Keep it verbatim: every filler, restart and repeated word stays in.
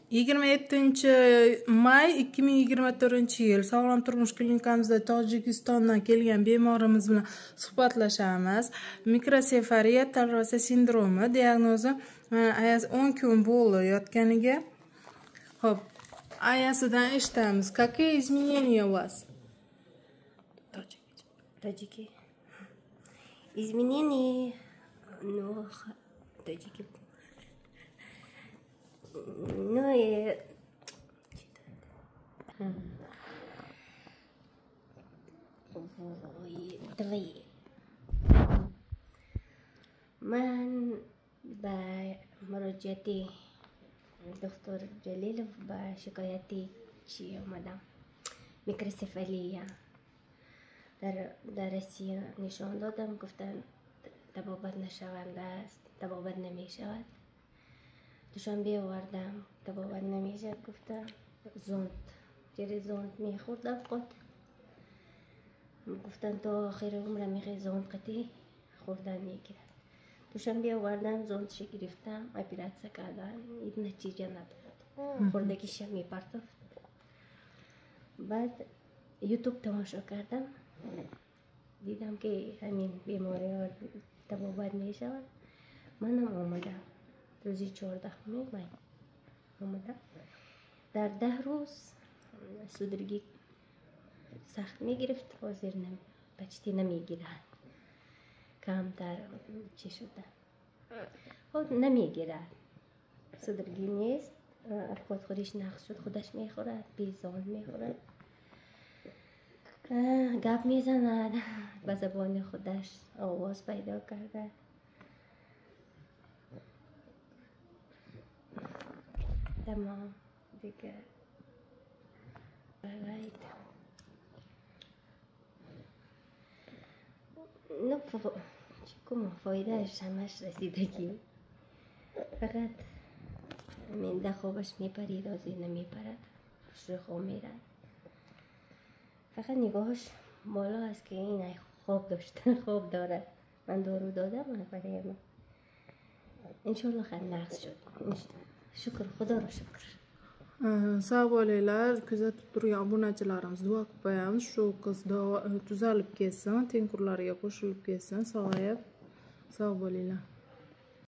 yigirma yettinchi may ikki ming yigirma to'rtinchi yil Sog'lom turmush klinikamizda Tojikistondan kelgan bemorimiz bilan suhbatlashamiz. Mikrosefariya talvasa sindromi diagnozi o'n kun bo'ldi yotganiga. Xo'p, ayasidan eshitamiz. Какие изменения у вас? Таджики. Изменения, ну, таджики. Ну и твои. من با مراجعتی دکتر جلیلов با شکایتی چی اومدم میکروسفالیه در در روسیه نشان دادم، گفتن تبابت نشونده است، تبابت نمی شود. دوشنبه آوردم تبابت نمیشه، گفتم زوند جری زوند میخوردم قط، گفتن تا آخر عمرم میخوای زوند قطعی خوردن میگیرد. دوشنبه آوردم زوندش گرفتم، اپراسیون کردن، این نتیجه نداد، خوردگیشم میپرتفت. بعد یوتیوب تماشا کردم، دیدم که همین بیماری ها تبابت میشود. منم آمدم روزی چهارده می آمدم. در ده روز سودرگی سخت میگرفت، حاضر نمی بچتی نمیگیرن، کمتر چی شده خود نمیگیرد، سودرگی نیست، خود خودش نقص شد، خودش میخورد، بیزان میخورد، گپ میزند، به زبان خودش آواز پیدا کرده. تمام دیگه باید نه چیکار فایدهش همش رسیدگی، فقط من خوابش میپرید، از این نمیپرد، شخو میرد، فقط نگاهش بالا است که این خواب داشته، خواب داره. من دارو دادم برای من، انشالله خیلی نقص شد. Shukr, Xudo ra shukr. Sağ bo'linglar, kuzatib turgan obunachilarimiz duo qilib qo'yamiz. Shu qiz tuzalib ketsin, tengqurlariga qo'shilib ketsin, sog'ayib. Sog' bo'linglar.